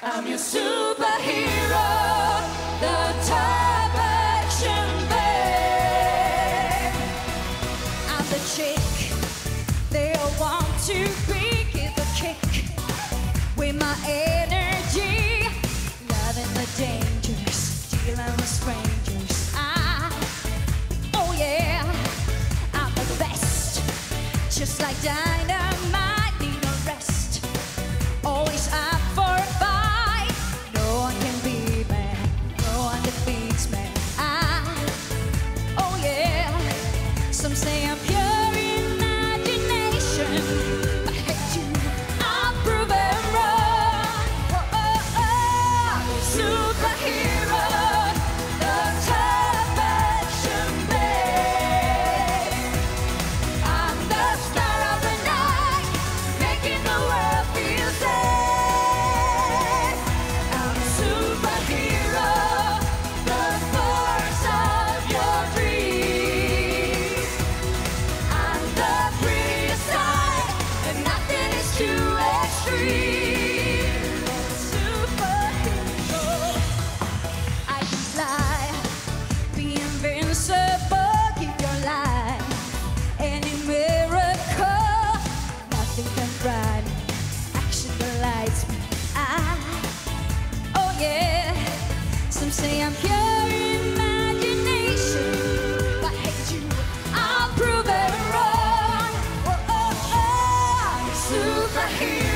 I'm your superhero, the top action babe. I'm the chick they all want to be. Give a kick with my energy, loving the dangers, dealing with strangers. Oh yeah, I'm the best, just like dynamite, need no rest, always up for a fight. No one can beat me, no one defeats me. Oh yeah, some say I'm pure imagination, but I hate you, I'll prove it wrong. Superhero, the top action babe. I'm the star of the night, making the world feel safe. I'm a superhero, the force of your dreams. I'm the prettiest side, and nothing is too extreme. Superhero, I can fly, be invincible, keep your life. Any miracle, nothing can frighten me. Action delights me. Oh yeah, some say I'm pure imagination, but I hate you, I'll prove it wrong. I'm a superhero.